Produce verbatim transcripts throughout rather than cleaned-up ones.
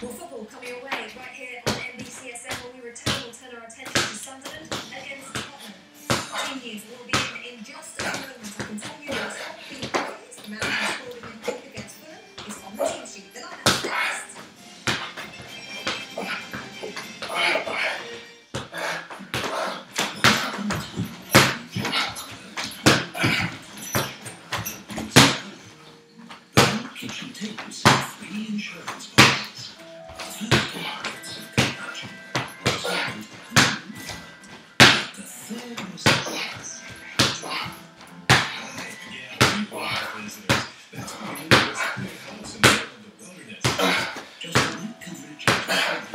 Well, football coming away right here on N B C S N. When we return, we'll turn our attention to Sunderland against Tottenham. Team news will be in, in just a moment. I can tell you that top beat boys, the man who scored in the against Fulham, is on the team sheet. The lineup next. Kitchen tables and free insurance policies. First markets of Karachi. The third was yeah, we want visitors. That's why we live in a house in the middle of the wilderness. Just a little coverage of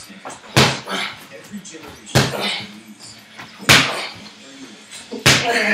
every generation has